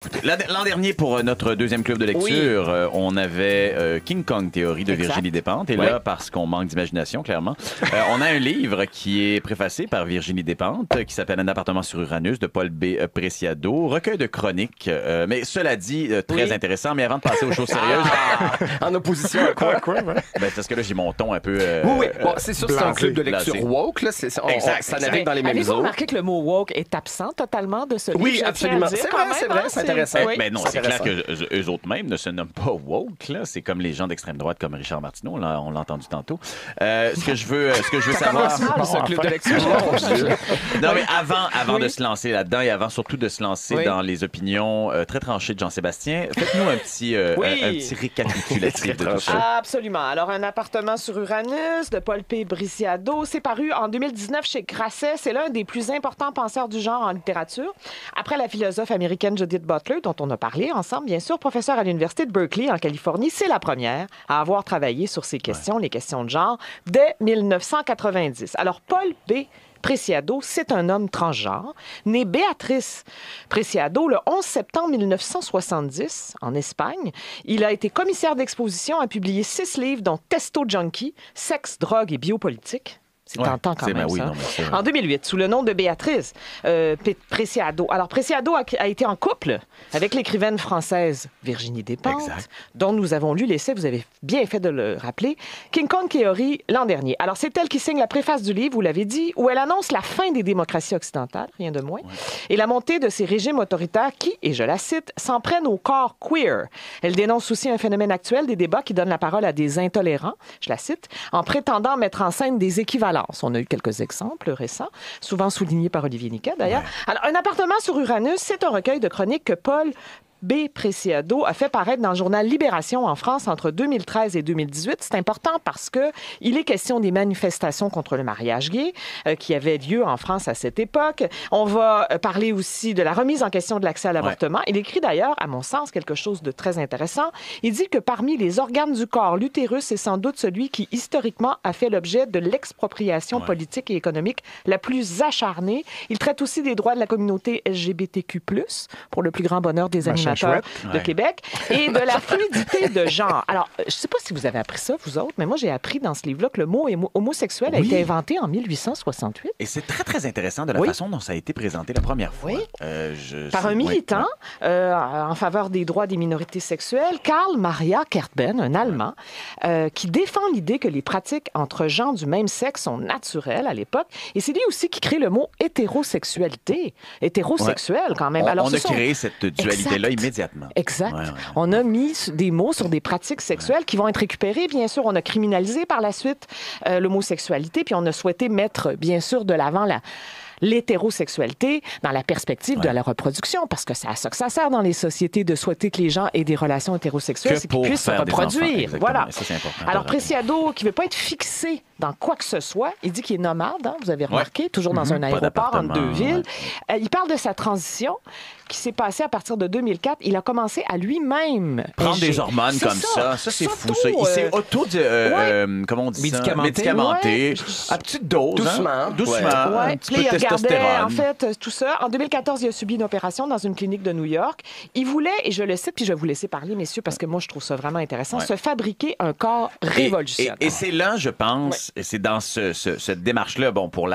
écoutez, l'an dernier, pour notre deuxième club de lecture, on avait King Kong Théorie de Virginie Despentes. Et là, parce qu'on manque d'imagination, clairement, on a un livre qui est préfacé par Virginie Despentes, qui s'appelle Un appartement sur Uranus, de Paul B. Preciado. Recueil de chroniques, mais cela dit, très intéressant. Mais avant de passer aux choses sérieuses... En opposition à quoi? Parce que là, j'ai mon ton un peu... Oui. Bon, c'est sûr, c'est un club de lecture woke. Là. Ça navigue dans les mêmes Avez-vous eaux. remarqué que le mot woke est absent totalement de ce livre? Oui, absolument. C'est vrai, c'est intéressant. Mais non, c'est clair qu'eux autres même ne se nomment pas woke. Là. C'est comme les gens d'extrême droite comme Richard Martineau. Là, on l'a entendu tantôt. Ce que je veux savoir... ce club de lecture. Non, mais avant de se lancer là-dedans et avant surtout de se lancer dans les opinions très tranchées de Jean-Sébastien, faites-nous un petit récapitulatif de tout ça. Absolument. Alors, Un appartement sur Uranus de Paul P. Briciado, c'est paru en 2019 chez Grasset. C'est l'un des plus importants penseurs du genre en littérature. Après la philosophe américaine Judith Butler, dont on a parlé ensemble, bien sûr, professeure à l'Université de Berkeley, en Californie, c'est la première à avoir travaillé sur ces questions, les questions de genre, dès 1990. Alors, Paul B. Preciado, c'est un homme transgenre, né Béatrice Preciado le 11 septembre 1970 en Espagne. Il a été commissaire d'exposition, a publié 6 livres, dont Testo Junkie, Sexe, drogue et biopolitique. C'est tentant quand même, ça. En 2008, sous le nom de Béatrice Preciado. Alors, Preciado a été en couple avec l'écrivaine française Virginie Despentes, dont nous avons lu l'essai, vous avez bien fait de le rappeler, King Kong Théorie l'an dernier. Alors, c'est elle qui signe la préface du livre, vous l'avez dit, où elle annonce la fin des démocraties occidentales, rien de moins, et la montée de ces régimes autoritaires qui, et je la cite, s'en prennent au corps queer. Elle dénonce aussi un phénomène actuel des débats qui donne la parole à des intolérants, je la cite, en prétendant mettre en scène des équivalences. On a eu quelques exemples récents, souvent soulignés par Olivier Niquet, d'ailleurs. Alors, Un appartement sur Uranus, c'est un recueil de chroniques que Paul B. Preciado a fait paraître dans le journal Libération en France entre 2013 et 2018. C'est important parce que il est question des manifestations contre le mariage gay qui avaient lieu en France à cette époque. On va parler aussi de la remise en question de l'accès à l'avortement. Il écrit d'ailleurs, à mon sens, quelque chose de très intéressant. Il dit que parmi les organes du corps, l'utérus est sans doute celui qui, historiquement, a fait l'objet de l'expropriation politique et économique la plus acharnée. Il traite aussi des droits de la communauté LGBTQ+, pour le plus grand bonheur des animateurs de Québec, et de la fluidité de genre. Alors, je ne sais pas si vous avez appris ça, vous autres, mais moi, j'ai appris dans ce livre-là que le mot homosexuel a été inventé en 1868. Et c'est très, très intéressant de la façon dont ça a été présenté la première fois. Par un militant en faveur des droits des minorités sexuelles, Karl Maria Kerpen, un Allemand, qui défend l'idée que les pratiques entre gens du même sexe sont naturelles à l'époque. Et c'est lui aussi qui crée le mot hétérosexualité. Hétérosexuel, quand même. Alors, on a créé cette dualité-là immédiatement. Exact. On a mis des mots sur des pratiques sexuelles qui vont être récupérées. Bien sûr, on a criminalisé par la suite l'homosexualité, puis on a souhaité mettre, bien sûr, de l'avant l'hétérosexualité dans la perspective de la reproduction, parce que c'est à ça que ça sert dans les sociétés de souhaiter que les gens aient des relations hétérosexuelles, c'est qu'ils puissent se reproduire. Voilà. Ça, c'est important. Alors, Preciado, qui ne veut pas être fixé dans quoi que ce soit, il dit qu'il est nomade, hein, vous avez remarqué, toujours dans un aéroport entre deux villes. Il parle de sa transition qui s'est passée à partir de 2004. Il a commencé à lui-même prendre des hormones comme ça. Ça, c'est fou, ça. Il s'est comment on dit ça? Médicamenté. À petite dose. Doucement. Doucement. Un petit peu de testostérone. En fait, tout ça. En 2014, il a subi une opération dans une clinique de New York. Il voulait, et je le cite, puis je vais vous laisser parler, messieurs, parce que moi, je trouve ça vraiment intéressant, se fabriquer un corps révolutionnaire. Et c'est là, je pense, et c'est dans cette démarche-là, bon, pour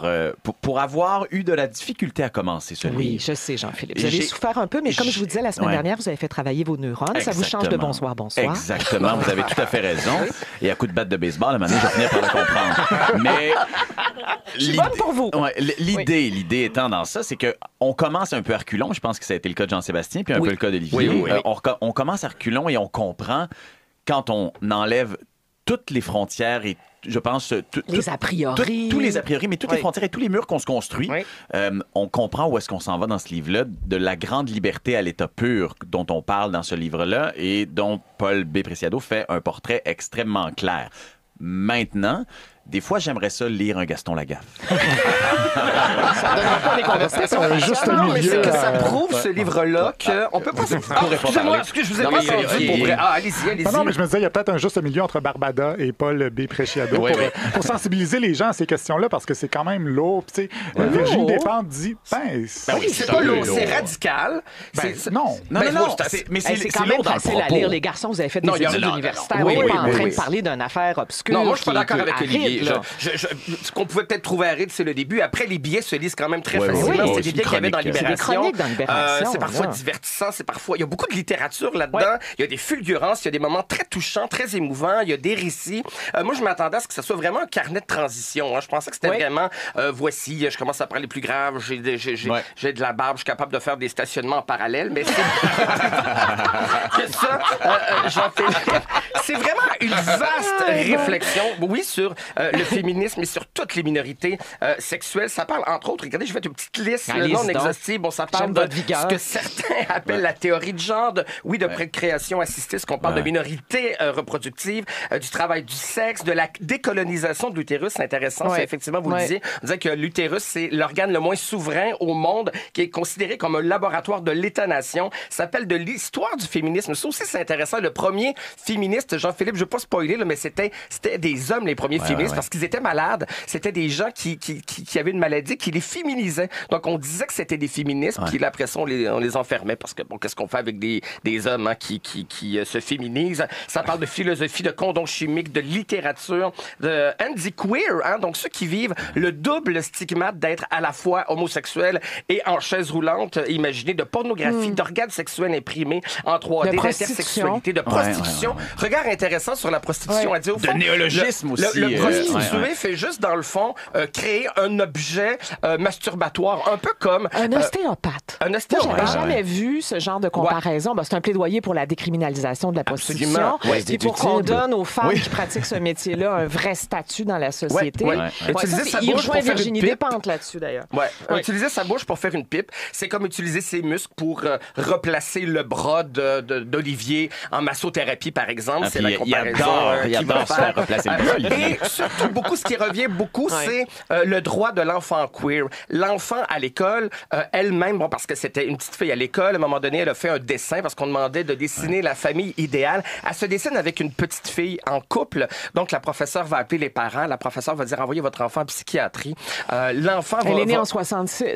avoir eu de la difficulté à commencer ce livre. Oui, je sais, Jean-Philippe. Vous avez souffert un peu, mais comme je vous disais la semaine dernière, vous avez fait travailler vos neurones. Ça vous change de bonsoir. Exactement, vous avez tout à fait raison. Et à coup de batte de baseball, à un moment donné, je vais finir par le comprendre. Mais je suis bonne pour vous. L'idée étant dans ça, c'est qu'on commence un peu à reculons. Je pense que ça a été le cas de Jean-Sébastien, puis un peu le cas d'Olivier. On commence à reculons et on comprend quand on enlève toutes les frontières et je pense les a priori, tous les a priori, mais toutes les frontières et tous les murs qu'on se construit, on comprend où est-ce qu'on s'en va dans ce livre-là, de la grande liberté à l'état pur dont on parle dans ce livre-là et dont Paul B. Preciado fait un portrait extrêmement clair. Maintenant, des fois, j'aimerais ça lire un Gaston Lagaffe. Ça donnera pas des conversations. Juste non, mais c'est que ça prouve, ce livre-là, qu'on peut pas... Excusez-moi, je vous ai pas entendu pour vrai. Allez-y. Non, mais je me disais, il y a peut-être un juste milieu entre Barbada et Paul B. Preciado pour sensibiliser les gens à ces questions-là, parce que c'est quand même lourd. Tu sais, Virginie Despentes dit, oui, c'est pas lourd, c'est radical. Non. Mais c'est quand même facile à lire. Les garçons, vous avez fait des études universitaires. On n'est pas en train de parler d'une affaire obscure. Non, moi, je suis pas d'accord avec Olivier. Ce qu'on pouvait peut-être trouver aride, c'est le début. Après, les billets se lisent quand même très facilement. C'est des billets qu'il y avait dans Libération. C'est parfois divertissant. Il y a beaucoup de littérature là-dedans. Il y a des fulgurances, il y a des moments très touchants, très émouvants. Il y a des récits. Moi, je m'attendais à ce que ce soit vraiment un carnet de transition. Je pensais que c'était vraiment, voici, je commence à parler plus grave, j'ai de la barbe, je suis capable de faire des stationnements en parallèle, mais c'est que ça, c'est vraiment une vaste réflexion, oui, sur le féminisme et sur toutes les minorités sexuelles. Ça parle, entre autres, regardez, je vais une petite liste non exhaustive. Bon, ça parle de ce que certains appellent la théorie de genre, de procréation assistée, ce qu'on parle de minorité reproductive, du travail du sexe, de la décolonisation de l'utérus. C'est intéressant, c'est effectivement, vous le disiez. On disait que l'utérus, c'est l'organe le moins souverain au monde, qui est considéré comme un laboratoire de l'État-nation. Ça s'appelle de l'histoire du féminisme. Ça aussi, c'est intéressant. Le premier féministe, Jean-Philippe, je ne veux pas spoiler, là, mais c'était des hommes, les premiers féministes, parce qu'ils étaient malades. C'était des gens qui avaient une maladie qui les féminisait. Donc, on disait que c'était des féministes, puis là, après ça, on les enfermait, parce que, bon, qu'est-ce qu'on fait avec des hommes qui se féminisent? Ça parle de philosophie, de condom chimique, de littérature, de anti-queer, donc ceux qui vivent le double stigmate d'être à la fois homosexuel et en chaise roulante, imaginez, de pornographie, d'organes sexuels imprimés en 3D, d'intersexualité, de prostitution. Regard intéressant sur la prostitution. À dire, au fond, de néologisme aussi. Le prostitué fait juste, dans le fond, créer un objet masturbatoire, un peu comme... Un ostéopathe. Un ostéopathe. Moi, j'avais jamais vu ce genre de comparaison. C'est un plaidoyer pour la décriminalisation de la prostitution. Et pour qu'on donne aux femmes qui pratiquent ce métier-là un vrai statut dans la société. Utiliser sa il bouche pour faire Virginie une pipe. Despentes là-dessus, d'ailleurs. Utiliser sa bouche pour faire une pipe, c'est comme utiliser ses muscles pour replacer le bras d'Olivier en massothérapie, par exemple. C'est la comparaison qui va faire. Replacer le bras. Et surtout, ce qui revient beaucoup, c'est le droit de l'enfant queer. L'enfant à l'école, elle-même, parce que c'était une petite fille à l'école, à un moment donné, elle a fait un dessin parce qu'on demandait de dessiner la famille idéale. Elle se dessine avec une petite fille en couple. Donc, la professeure va appeler les parents. La professeure va dire, envoyez votre enfant en psychiatrie. L'enfant Elle est née en 70.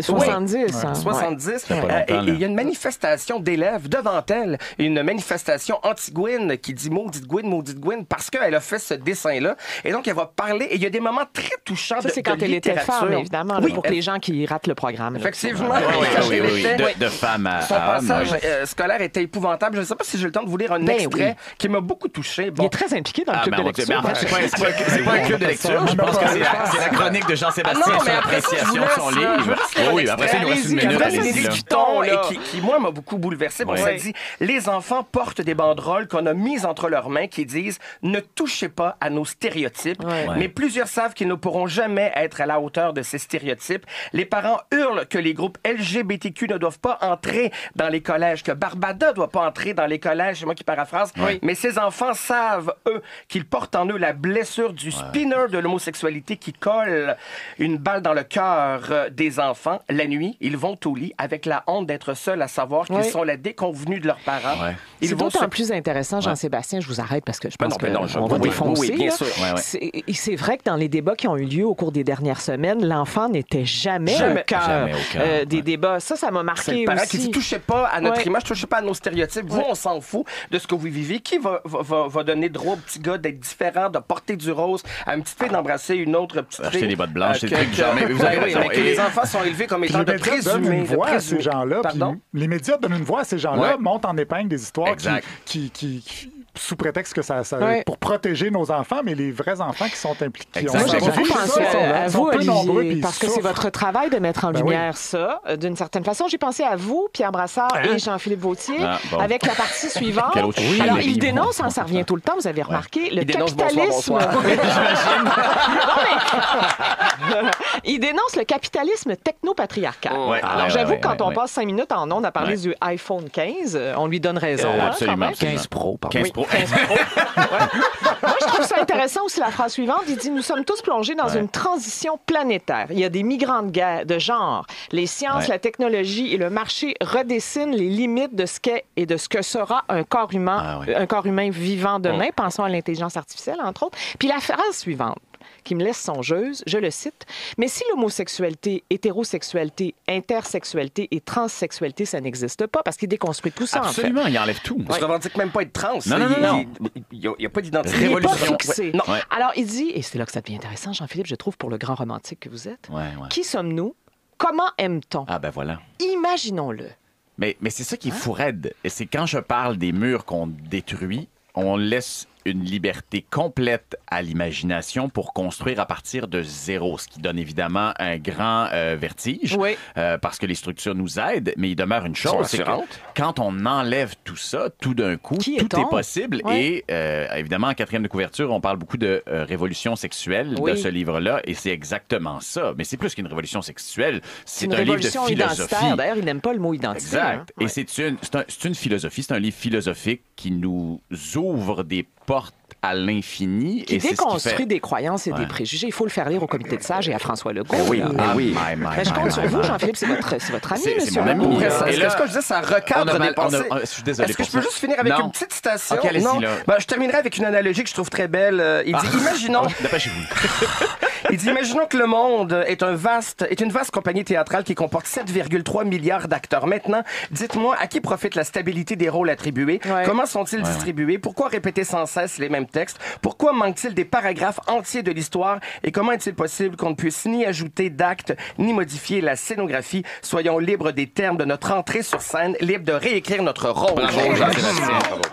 70. Et il y a une manifestation d'élèves devant elle, une manifestation anti-Gwyn qui dit maudite Gwyn, parce qu'elle a fait ce dessin-là. Et donc, elle va parler, et il y a des moments très touchants ça, c'est quand elle était femme, évidemment, pour les gens qui ratent le programme. Effectivement. De femme à son passage scolaire était épouvantable. Je ne sais pas si j'ai le temps de vous lire un extrait qui m'a beaucoup touché. Il est très impliqué dans le club de lecture. C'est pas un club de lecture. Je pense que c'est la chronique de Jean-Sébastien sur l'appréciation de son livre. Oui, après ça, il nous reste une minute. Qui, moi, m'a beaucoup bouleversé. Bon, ça dit, les enfants portent des banderoles qu'on a mises entre leurs mains qui disent « Ne touchez pas à nos stéréotypes ». Mais plusieurs savent qu'ils ne pourront jamais être à la hauteur de ces stéréotypes. Les parents hurlent que les groupes LGBTQ ne doivent pas entrer dans les collèges, que Barbada ne doit pas entrer dans les collèges, c'est moi qui paraphrase. Mais ces enfants savent, eux, qu'ils portent en eux la blessure du spinner de l'homosexualité qui colle une balle dans le cœur des enfants. La nuit, ils vont au lit avec la honte d'être seuls à savoir qu'ils sont la déconvenue de leurs parents. C'est d'autant plus intéressant, Jean-Sébastien, je vous arrête parce que je pense qu'on va défoncer. Oui, bien sûr. C'est vrai que dans les débats qui ont eu lieu au cours des dernières semaines, l'enfant n'était jamais au cœur des débats. Ça m'a marqué aussi. C'est le parent qui dit « Touchez pas à notre image, touchez pas à nos stéréotypes. Vous, on s'en fout de ce que vous vivez. Qui va donner droit au petit gars d'être différent, de porter du rose, à une petite fille d'embrasser une autre petite fille? Acheter des bottes blanches, c'est le truc du genre. Mais vous avez raison. Que les enfants sont élevés comme étant de présumés. Ces gens-là. Les médias donnent une voix à ces gens-là, montent en épingle des histoires qui sous prétexte que ça pour protéger nos enfants, mais les vrais enfants qui sont impliqués. Moi, j'ai beaucoup pensé à vous, Olivier, parce que c'est votre travail de mettre en lumière ça, d'une certaine façon. J'ai pensé à vous, Pierre Brassard et Jean-Philippe Vauthier, avec la partie suivante. Alors, il dénonce, ça revient tout le temps, vous avez remarqué, le capitalisme... Il dénonce le capitalisme techno-patriarcal. Alors, j'avoue, quand on passe 5 minutes en ondes à parler du iPhone 15, on lui donne raison. Absolument. 15 Pro, pardon. 15 Pro. Prince Pro. Moi, je trouve ça intéressant aussi la phrase suivante. Il dit « Nous sommes tous plongés dans une transition planétaire. Il y a des migrants de genre. Les sciences, la technologie et le marché redessinent les limites de ce qu'est et de ce que sera un corps humain, un corps humain vivant demain. Pensons à l'intelligence artificielle, entre autres. » Puis la phrase suivante, qui me laisse songeuse, je le cite, « Mais si l'homosexualité, hétérosexualité, intersexualité et transsexualité, ça n'existe pas, parce qu'il déconstruit tout ça, Absolument, en fait. Il enlève tout. Je revendique même pas être trans. Non. Il n'y a pas d'identité. Il n'est pas fixé. Ouais. Non. Alors, il dit, et c'est là que ça devient intéressant, Jean-Philippe, je trouve, pour le grand romantique que vous êtes, qui sommes-nous? Comment aime-t-on? Ah ben voilà. Imaginons-le. Mais c'est ça qui est fou raide. Et c'est quand je parle des murs qu'on détruit, on laisse une liberté complète à l'imagination pour construire à partir de zéro, ce qui donne évidemment un grand vertige, parce que les structures nous aident, mais il demeure une chose, c'est que quand on enlève tout ça, tout d'un coup, tout est possible. Et évidemment, en quatrième de couverture, on parle beaucoup de révolution sexuelle de ce livre-là, et c'est exactement ça. Mais c'est plus qu'une révolution sexuelle, c'est un livre de philosophie. D'ailleurs, il n'aime pas le mot identité. Exact. Et c'est une philosophie, c'est un livre philosophique qui nous ouvre des portes à l'infini. Qui déconstruit des croyances et des préjugés. Il faut le faire lire au comité de sages et à François Legault. Oui. Je compte sur vous, Jean-Philippe. C'est votre ami, monsieur. C'est mon ami. Est-ce que ce que je disais, ça recadre des pensées? Je suis désolé. Est-ce que je peux juste finir avec une petite citation? Okay, non. Je terminerai avec une analogie que je trouve très belle. Il dit, imaginons... Dépêchez-vous. Il dit, imaginons que le monde est une vaste compagnie théâtrale qui comporte 7,3 milliards d'acteurs. Maintenant, dites-moi, à qui profite la stabilité des rôles attribués? Comment sont-ils distribués? Pourquoi répéter sans cesse les mêmes textes? Pourquoi manque-t-il des paragraphes entiers de l'histoire? Et comment est-il possible qu'on ne puisse ni ajouter d'actes, ni modifier la scénographie? Soyons libres des termes de notre entrée sur scène, libres de réécrire notre rôle. Bravo, Jean-Sébastien.